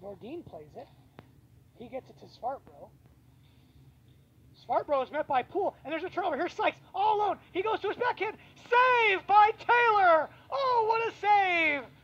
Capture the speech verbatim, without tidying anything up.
Nordin plays it. He gets it to Svartbro. Svartbro is met by Poole, and there's a turnover. Here's Sykes, all alone. He goes to his backhand. Save by Taylor! Oh, what a save